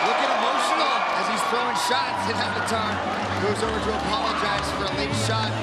Looking emotional as he's throwing shots, and Avatar goes over to apologize for a late shot.